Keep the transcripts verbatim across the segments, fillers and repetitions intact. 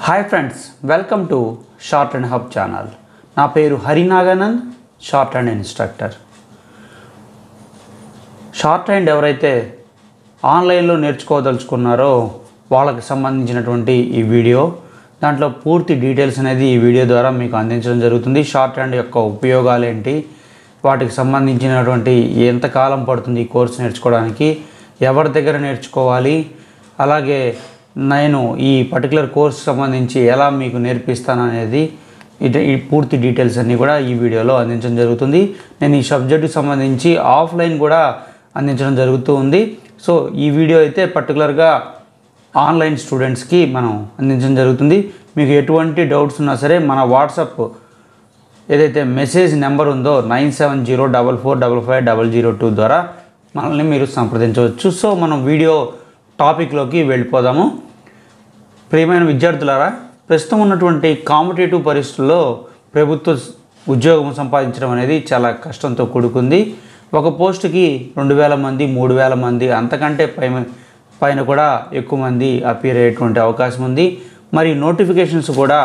Hi friends, welcome to short and hub channel. నా పేరు Harinaganand, short hand instructor. Short hand ఎవరైతే ఆన్లైన్లో నేర్చుకోదలుచుకున్నారో వాళ్ళకి సంబంధించినటువంటి ఈ వీడియో, దాంట్లో పూర్తి డీటెయిల్స్ అనేది ఈ వీడియో ద్వారా మీకు అందించడం జరుగుతుంది. షార్ట్ హ్యాండ్ యొక్క ఉపయోగాలు ఏంటి, వాటికి సంబంధించినటువంటి ఎంతకాలం పడుతుంది ఈ కోర్సు నేర్చుకోవడానికి, ఎవరి దగ్గర నేర్చుకోవాలి, అలాగే నేను ఈ పర్టికులర్ కోర్సు సంబంధించి ఎలా మీకు నేర్పిస్తాను అనేది ఈ పూర్తి డీటెయిల్స్ అన్నీ కూడా ఈ వీడియోలో అందించడం జరుగుతుంది. నేను ఈ సబ్జెక్టుకి సంబంధించి ఆఫ్లైన్ కూడా అందించడం జరుగుతూ ఉంది. సో ఈ వీడియో అయితే పర్టికులర్గా ఆన్లైన్ స్టూడెంట్స్కి మనం అందించడం జరుగుతుంది. మీకు ఎటువంటి డౌట్స్ ఉన్నా సరే మన వాట్సాప్ ఏదైతే మెసేజ్ నెంబర్ ఉందో nine seven zero double four double five double zero two ద్వారా మనల్ని మీరు సంప్రదించవచ్చు. సో మనం వీడియో టాపిక్లోకి వెళ్ళిపోదాము. ప్రియమైన విద్యార్థులారా, ప్రస్తుతం ఉన్నటువంటి కాంపిటేటివ్ పరిస్థితుల్లో ప్రభుత్వ ఉద్యోగం సంపాదించడం అనేది చాలా కష్టంతో కూడుకుంది. ఒక పోస్టుకి రెండు వేల మంది మూడు వేల మంది అంతకంటే పై పైన కూడా ఎక్కువ మంది అపీర్ అయ్యేటువంటి అవకాశం ఉంది. మరి నోటిఫికేషన్స్ కూడా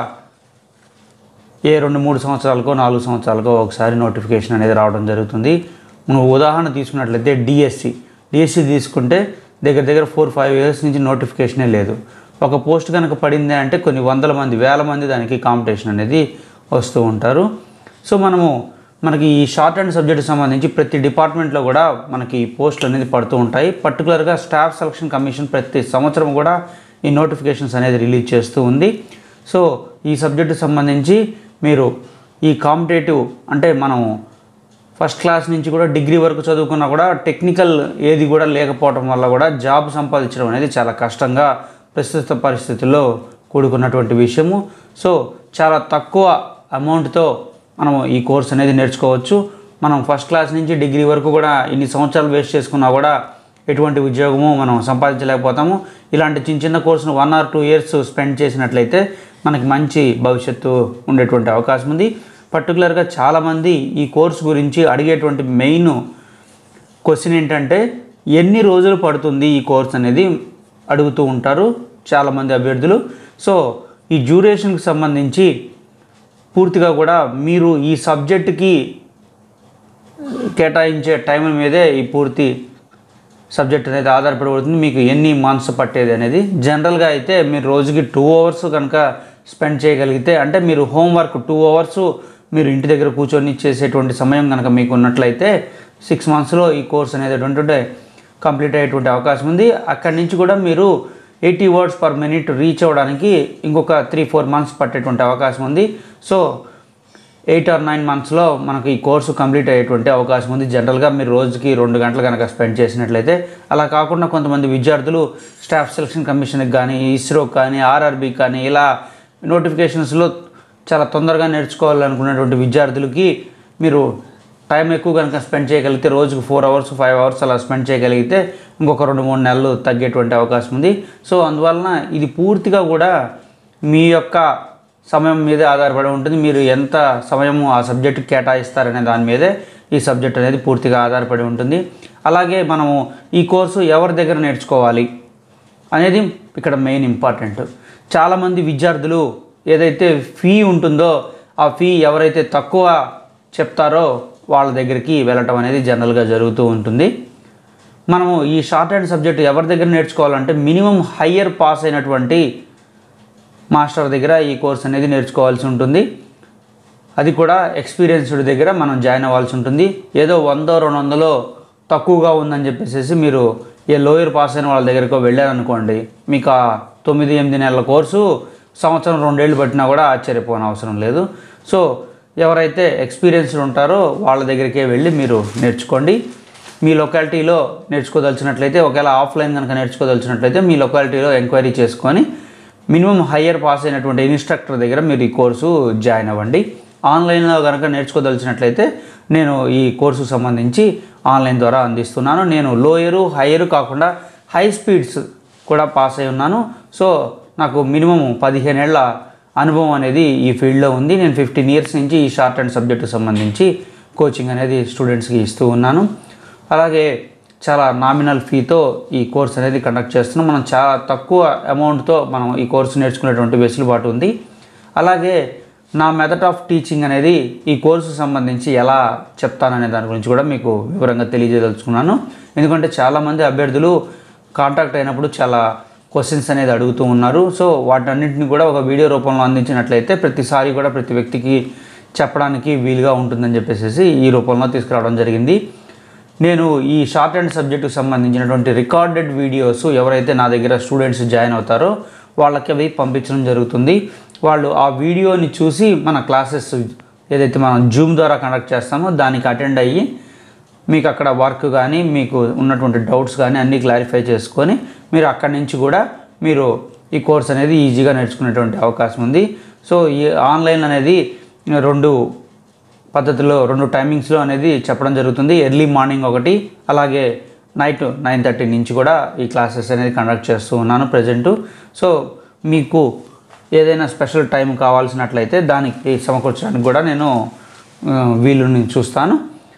ఏ రెండు మూడు సంవత్సరాలకో నాలుగు సంవత్సరాలకో ఒకసారి నోటిఫికేషన్ అనేది రావడం జరుగుతుంది. మనం ఉదాహరణ తీసుకున్నట్లయితే డిఎస్సి డిఎస్సి తీసుకుంటే దగ్గర దగ్గర ఫోర్ ఫైవ్ ఇయర్స్ నుంచి నోటిఫికేషనే లేదు. ఒక పోస్ట్ కనుక పడింది అంటే కొన్ని వందల మంది వేల మంది దానికి కాంపిటీషన్ అనేది వస్తూ ఉంటారు. సో మనము మనకి ఈ షార్ట్ హ్యాండ్ సబ్జెక్ట్ సంబంధించి ప్రతి డిపార్ట్మెంట్లో కూడా మనకి పోస్టులు అనేది పడుతూ ఉంటాయి. పర్టికులర్గా స్టాఫ్ సెలక్షన్ కమిషన్ ప్రతి సంవత్సరం కూడా ఈ నోటిఫికేషన్స్ అనేది రిలీజ్ చేస్తూ ఉంది. సో ఈ సబ్జెక్టు సంబంధించి మీరు ఈ కాంపిటేటివ్ అంటే మనం ఫస్ట్ క్లాస్ నుంచి కూడా డిగ్రీ వరకు చదువుకున్నా కూడా టెక్నికల్ ఏది కూడా లేకపోవడం వల్ల కూడా జాబ్ సంపాదించడం అనేది చాలా కష్టంగా ప్రస్తుత పరిస్థితుల్లో కూడుకున్నటువంటి విషయము. సో చాలా తక్కువ అమౌంట్తో మనము ఈ కోర్స్ అనేది నేర్చుకోవచ్చు. మనం ఫస్ట్ క్లాస్ నుంచి డిగ్రీ వరకు కూడా ఇన్ని సంవత్సరాలు వేస్ట్ చేసుకున్నా కూడా ఎటువంటి ఉద్యోగము మనం సంపాదించలేకపోతాము. ఇలాంటి చిన్న చిన్న కోర్సును one or two years spend చేసినట్లయితే మనకి మంచి భవిష్యత్తు ఉండేటువంటి అవకాశం ఉంది. పర్టికులర్గా చాలామంది ఈ కోర్సు గురించి అడిగేటువంటి మెయిన్ క్వశ్చన్ ఏంటంటే ఎన్ని రోజులు పడుతుంది ఈ కోర్స్ అనేది అడుగుతూ ఉంటారు చాలామంది అభ్యర్థులు. సో ఈ డ్యూరేషన్కి సంబంధించి పూర్తిగా కూడా మీరు ఈ సబ్జెక్టుకి కేటాయించే టైం మీదే ఈ పూర్తి సబ్జెక్ట్ అనేది ఆధారపడి మీకు ఎన్ని మంత్స్ పట్టేది అనేది. జనరల్గా అయితే మీరు రోజుకి టూ అవర్స్ కనుక స్పెండ్ చేయగలిగితే, అంటే మీరు హోంవర్క్ టూ అవర్స్ మీరు ఇంటి దగ్గర కూర్చొని చేసేటువంటి సమయం కనుక మీకు ఉన్నట్లయితే సిక్స్ మంత్స్లో ఈ కోర్స్ అనేది ఏంటంటే కంప్లీట్ అయ్యేటువంటి అవకాశం ఉంది. అక్కడి నుంచి కూడా మీరు eighty words per minute reach అవ్వడానికి ఇంకొక త్రీ ఫోర్ మంత్స్ పట్టేటువంటి అవకాశం ఉంది. సో ఎయిట్ ఆర్ నైన్ మంత్స్లో మనకు ఈ కోర్సు కంప్లీట్ అయ్యేటువంటి అవకాశం ఉంది. జనరల్గా మీరు రోజుకి రెండు గంటలు కనుక స్పెండ్ చేసినట్లయితే. అలా కాకుండా కొంతమంది విద్యార్థులు స్టాఫ్ సెలక్షన్ కమిషన్కి కానీ, ఇస్రోకి కానీ, ఆర్ఆర్బీకి కానీ ఇలా నోటిఫికేషన్స్లో చాలా తొందరగా నేర్చుకోవాలనుకున్నటువంటి విద్యార్థులకి మీరు టైం ఎక్కువ కనుక స్పెండ్ చేయగలిగితే, రోజుకు ఫోర్ అవర్స్ ఫైవ్ అవర్స్ అలా స్పెండ్ చేయగలిగితే ఇంకొక రెండు మూడు నెలలు తగ్గేటువంటి అవకాశం ఉంది. సో అందువలన ఇది పూర్తిగా కూడా మీ యొక్క సమయం మీదే ఆధారపడి ఉంటుంది. మీరు ఎంత సమయము ఆ సబ్జెక్టు కేటాయిస్తారనే దాని మీదే ఈ సబ్జెక్ట్ అనేది పూర్తిగా ఆధారపడి ఉంటుంది. అలాగే మనము ఈ కోర్సు ఎవరి దగ్గర నేర్చుకోవాలి అనేది ఇక్కడ మెయిన్ ఇంపార్టెంట్. చాలామంది విద్యార్థులు ఏదైతే ఫీ ఉంటుందో ఆ ఫీ ఎవరైతే తక్కువ చెప్తారో వాళ్ళ దగ్గరికి వెళ్ళటం అనేది జనరల్గా జరుగుతూ ఉంటుంది. మనము ఈ షార్ట్ హ్యాండ్ సబ్జెక్ట్ ఎవరి దగ్గర నేర్చుకోవాలంటే మినిమం హయ్యర్ పాస్ అయినటువంటి మాస్టర్ దగ్గర ఈ కోర్స్ అనేది నేర్చుకోవాల్సి ఉంటుంది. అది కూడా ఎక్స్పీరియన్స్డ్ దగ్గర మనం జాయిన్ అవ్వాల్సి ఉంటుంది. ఏదో వందో రెండు వందలో తక్కువగా ఉందని చెప్పేసి మీరు ఏ లోయర్ పాస్ అయిన వాళ్ళ దగ్గరకు వెళ్ళారనుకోండి, మీకు ఆ తొమ్మిది ఎనిమిది నెలల కోర్సు సంవత్సరం రెండేళ్ళు పట్టినా కూడా ఆశ్చర్యపోని అవసరం లేదు. సో ఎవరైతే ఎక్స్పీరియన్స్డ్ ఉంటారో వాళ్ళ దగ్గరికే వెళ్ళి మీరు నేర్చుకోండి. మీ లొకాలిటీలో నేర్చుకోదలిచినట్లయితే, ఒకవేళ ఆఫ్లైన్ కనుక నేర్చుకోదలిచినట్లయితే మీ లొకాలిటీలో ఎంక్వైరీ చేసుకొని మినిమం హయ్యర్ పాస్ అయినటువంటి ఇన్స్ట్రక్టర్ దగ్గర మీరు ఈ కోర్సు జాయిన్ అవ్వండి. ఆన్లైన్లో కనుక నేర్చుకోదలిచినట్లయితే నేను ఈ కోర్సు సంబంధించి ఆన్లైన్ ద్వారా అందిస్తున్నాను. నేను లోయరు హయ్యరు కాకుండా హై స్పీడ్స్ కూడా పాస్ అయి ఉన్నాను. సో నాకు మినిమం పదిహేను ఏళ్ల అనుభవం అనేది ఈ ఫీల్డ్లో ఉంది. నేను ఫిఫ్టీన్ ఇయర్స్ నుంచి ఈ షార్ట్ హ్యాండ్ సబ్జెక్టుకు సంబంధించి కోచింగ్ అనేది స్టూడెంట్స్కి ఇస్తూ ఉన్నాను. అలాగే చాలా నామినల్ ఫీతో ఈ కోర్స్ అనేది కండక్ట్ చేస్తున్నాం. మనం చాలా తక్కువ అమౌంట్తో మనం ఈ కోర్సు నేర్చుకునేటువంటి వెసులుబాటు ఉంది. అలాగే నా మెథడ్ ఆఫ్ టీచింగ్ అనేది ఈ కోర్సు సంబంధించి ఎలా చెప్తాననే దాని గురించి కూడా మీకు వివరంగా తెలియజేయదలుచుకున్నాను. ఎందుకంటే చాలామంది అభ్యర్థులు కాంటాక్ట్ అయినప్పుడు చాలా క్వశ్చన్స్ అనేది అడుగుతూ ఉన్నారు. సో వాటన్నింటిని కూడా ఒక వీడియో రూపంలో అందించినట్లయితే ప్రతిసారి కూడా ప్రతి వ్యక్తికి చెప్పడానికి వీలుగా ఉంటుందని చెప్పేసి ఈ రూపంలో తీసుకురావడం జరిగింది. నేను ఈ షార్ట్ హ్యాండ్ సబ్జెక్టుకు సంబంధించినటువంటి రికార్డెడ్ వీడియోస్ ఎవరైతే నా దగ్గర స్టూడెంట్స్ జాయిన్ అవుతారో వాళ్ళకి అవి పంపించడం జరుగుతుంది. వాళ్ళు ఆ వీడియోని చూసి మన క్లాసెస్ ఏదైతే మనం జూమ్ ద్వారా కండక్ట్ చేస్తామో దానికి అటెండ్ అయ్యి మీకు అక్కడ వర్క్ కానీ మీకు ఉన్నటువంటి డౌట్స్ కానీ అన్నీ క్లారిఫై చేసుకొని మీరు అక్కడి నుంచి కూడా మీరు ఈ కోర్స్ అనేది ఈజీగా నేర్చుకునేటువంటి అవకాశం ఉంది. సో ఈ ఆన్లైన్ అనేది రెండు పద్ధతిలో రెండు టైమింగ్స్లో అనేది చెప్పడం జరుగుతుంది. ఎర్లీ మార్నింగ్ ఒకటి, అలాగే నైట్ నైన్ థర్టీ నుంచి కూడా ఈ క్లాసెస్ అనేది కండక్ట్ చేస్తూ ఉన్నాను ప్రజెంటు. సో మీకు ఏదైనా స్పెషల్ టైం కావాల్సినట్లయితే దానికి సమకూర్చడానికి కూడా నేను వీలుని చూస్తాను.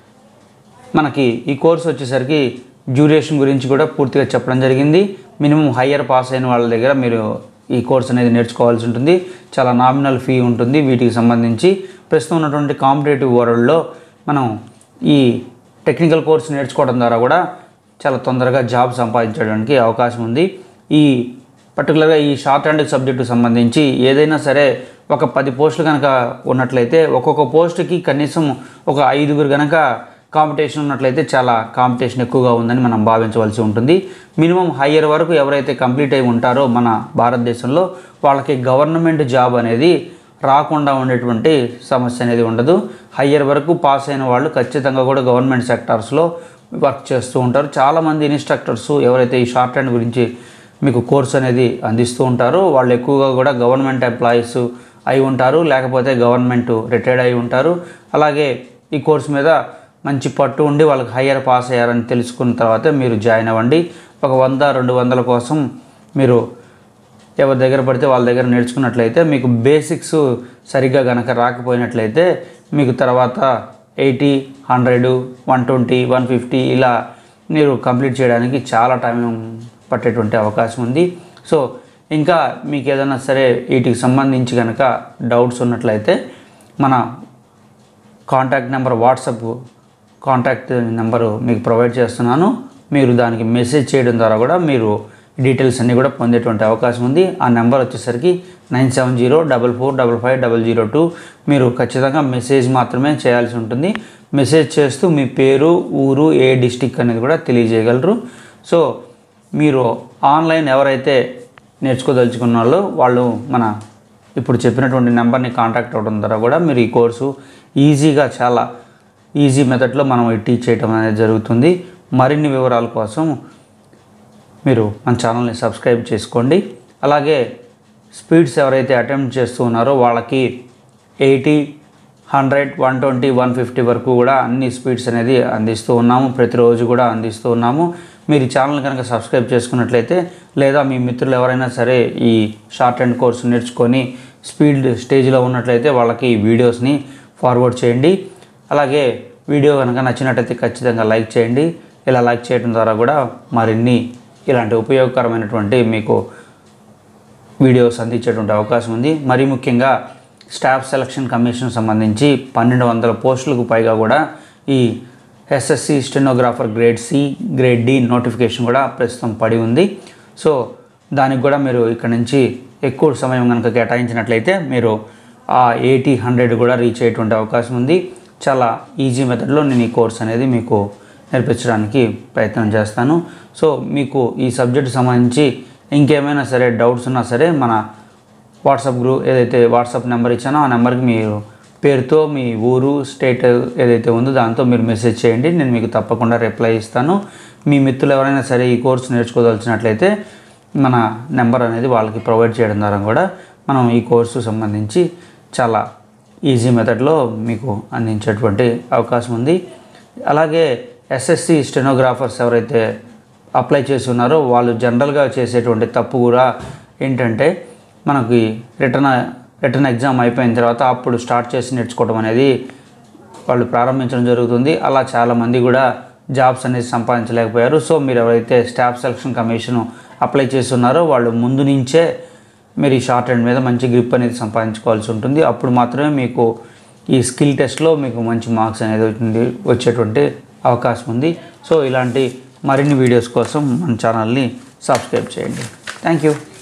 మనకి ఈ కోర్స్ వచ్చేసరికి డ్యూరేషన్ గురించి కూడా పూర్తిగా చెప్పడం జరిగింది. మినిమం హయ్యర్ పాస్ అయిన వాళ్ళ దగ్గర మీరు ఈ కోర్స్ అనేది నేర్చుకోవాల్సి ఉంటుంది. చాలా నామినల్ ఫీ ఉంటుంది వీటికి సంబంధించి. ప్రస్తుతం ఉన్నటువంటి కాంపిటేటివ్ వరల్డ్లో మనం ఈ టెక్నికల్ కోర్స్ నేర్చుకోవడం ద్వారా కూడా చాలా తొందరగా జాబ్ సంపాదించడానికి అవకాశం ఉంది. ఈ పర్టికులర్గా ఈ షార్ట్ హ్యాండ్ సబ్జెక్టుకు సంబంధించి ఏదైనా సరే ఒక పది పోస్టులు కనుక ఉన్నట్లయితే ఒక్కొక్క పోస్టుకి కనీసం ఒక ఐదుగురు కనుక కాంపిటీషన్ ఉన్నట్లయితే చాలా కాంపిటీషన్ ఎక్కువగా ఉందని మనం భావించవలసి ఉంటుంది. మినిమం హయ్యర్ వరకు ఎవరైతే కంప్లీట్ అయి ఉంటారో మన భారతదేశంలో వాళ్ళకి గవర్నమెంట్ జాబ్ అనేది రాకుండా ఉండేటువంటి సమస్య అనేది ఉండదు. హయ్యర్ వరకు పాస్ అయిన వాళ్ళు ఖచ్చితంగా కూడా గవర్నమెంట్ సెక్టార్స్లో వర్క్ చేస్తూ ఉంటారు. చాలామంది ఇన్స్ట్రక్టర్స్ ఎవరైతే ఈ షార్ట్ హ్యాండ్ గురించి మీకు కోర్స్ అనేది అందిస్తూ ఉంటారో వాళ్ళు ఎక్కువగా కూడా గవర్నమెంట్ ఎంప్లాయీస్ అయి ఉంటారు, లేకపోతే గవర్నమెంట్ రిటైర్డ్ అయి ఉంటారు. అలాగే ఈ కోర్స్ మీద మంచి పట్టు ఉండి వాళ్ళకి హయ్యర్ పాస్ అయ్యారని తెలుసుకున్న తర్వాత మీరు జాయిన్ అవ్వండి. ఒక వంద రెండు వందల కోసం మీరు ఎవరి దగ్గర పడితే వాళ్ళ దగ్గర నేర్చుకున్నట్లయితే మీకు బేసిక్స్ సరిగ్గా కనుక రాకపోయినట్లయితే మీకు తర్వాత eighty hundred one twenty one fifty ఇలా మీరు కంప్లీట్ చేయడానికి చాలా టైం పట్టేటువంటి అవకాశం ఉంది. సో ఇంకా మీకు ఏదైనా సరే వీటికి సంబంధించి కనుక డౌట్స్ ఉన్నట్లయితే మన contact number WhatsApp contact number మీకు ప్రొవైడ్ చేస్తున్నాను. మీరు దానికి మెసేజ్ చేయడం ద్వారా కూడా మీరు డీటెయిల్స్ అన్నీ కూడా పొందేటువంటి అవకాశం ఉంది. ఆ నెంబర్ వచ్చేసరికి nine seven zero double four double five double zero two. మీరు ఖచ్చితంగా మెసేజ్ మాత్రమే చేయాల్సి ఉంటుంది. మెసేజ్ చేస్తూ మీ పేరు, ఊరు, ఏ డిస్టిక్ అనేది కూడా తెలియజేయగలరు. సో మీరు ఆన్లైన్ ఎవరైతే నేర్చుకోదలుచుకున్న వాళ్ళు వాళ్ళు మన ఇప్పుడు చెప్పినటువంటి నెంబర్ని కాంటాక్ట్ అవ్వడం ద్వారా కూడా మీరు ఈ కోర్సు ఈజీగా చాలా ఈజీ మెథడ్లో మనం టీచ్ చేయడం అనేది జరుగుతుంది. మరిన్ని వివరాల కోసం మీరు మన ఛానల్ని సబ్స్క్రైబ్ చేసుకోండి. అలాగే స్పీడ్స్ ఎవరైతే అటెంప్ట్ చేస్తూ ఉన్నారో వాళ్ళకి eighty hundred one twenty one fifty వరకు కూడా అన్ని స్పీడ్స్ అనేది అందిస్తూ ఉన్నాము. ప్రతిరోజు కూడా అందిస్తూ ఉన్నాము. మీరు ఈ ఛానల్ కనుక సబ్స్క్రైబ్ చేసుకున్నట్లయితే లేదా మీ మిత్రులు ఎవరైనా సరే ఈ షార్ట్ హ్యాండ్ కోర్సు నేర్చుకొని స్పీడ్ స్టేజ్లో ఉన్నట్లయితే వాళ్ళకి ఈ వీడియోస్ని ఫార్వర్డ్ చేయండి. అలాగే వీడియో కనుక నచ్చినట్లయితే ఖచ్చితంగా లైక్ చేయండి. ఇలా లైక్ చేయడం ద్వారా కూడా మరిన్ని ఇలాంటి ఉపయోగకరమైనటువంటి మీకు వీడియోస్ అందించేటువంటి అవకాశం ఉంది. మరీ ముఖ్యంగా స్టాఫ్ సెలక్షన్ కమిషన్ సంబంధించి పన్నెండు వందల పోస్టులకు పైగా కూడా ఈ SSC stenographer grade C, grade D notification కూడా ప్రస్తుతం పడి ఉంది. సో దానికి కూడా మీరు ఇక్కడ నుంచి ఎక్కువ సమయం కనుక కేటాయించినట్లయితే మీరు ఆ ఎయిటీ హండ్రెడ్ కూడా రీచ్ అయ్యేటువంటి అవకాశం ఉంది. చాలా ఈజీ మెథడ్లో నేను ఈ కోర్స్ అనేది మీకు నేర్పించడానికి ప్రయత్నం చేస్తాను. సో మీకు ఈ సబ్జెక్ట్ సంబంధించి ఇంకేమైనా సరే డౌట్స్ ఉన్నా సరే మన వాట్సాప్ గ్రూప్ ఏదైతే వాట్సాప్ నెంబర్ ఇచ్చానో ఆ నెంబర్కి మీరు పేరుతో మీ ఊరు, స్టేట్ ఏదైతే ఉందో దాంతో మీరు మెసేజ్ చేయండి. నేను మీకు తప్పకుండా రిప్లై ఇస్తాను. మీ మిత్రులు ఎవరైనా సరే ఈ కోర్సు నేర్చుకోదలిచినట్లయితే మన నెంబర్ అనేది వాళ్ళకి ప్రొవైడ్ చేయడం ద్వారా కూడా మనం ఈ కోర్సు సంబంధించి చాలా ఈజీ మెథడ్లో మీకు అందించేటువంటి అవకాశం ఉంది. అలాగే ఎస్ఎస్సి స్టెనోగ్రాఫర్స్ ఎవరైతే అప్లై చేసి ఉన్నారో వాళ్ళు జనరల్గా చేసేటువంటి తప్పు కూడా ఏంటంటే మనకి రిటర్న్ రిటర్న్ ఎగ్జామ్ అయిపోయిన తర్వాత అప్పుడు స్టార్ట్ చేసి నేర్చుకోవడం అనేది వాళ్ళు ప్రారంభించడం జరుగుతుంది. అలా చాలామంది కూడా జాబ్స్ అనేది సంపాదించలేకపోయారు. సో మీరు ఎవరైతే స్టాఫ్ సెలక్షన్ కమిషన్ అప్లై చేస్తున్నారో వాళ్ళు ముందు నుంచే మీరు ఈ షార్ట్ హ్యాండ్ మీద మంచి గ్రిప్ అనేది సంపాదించుకోవాల్సి ఉంటుంది. అప్పుడు మాత్రమే మీకు ఈ స్కిల్ టెస్ట్లో మీకు మంచి మార్క్స్ అనేది వచ్చింది వచ్చేటువంటి అవకాశం ఉంది. సో ఇలాంటి మరిన్ని వీడియోస్ కోసం మన ఛానల్ని సబ్స్క్రైబ్ చేయండి. Thank you.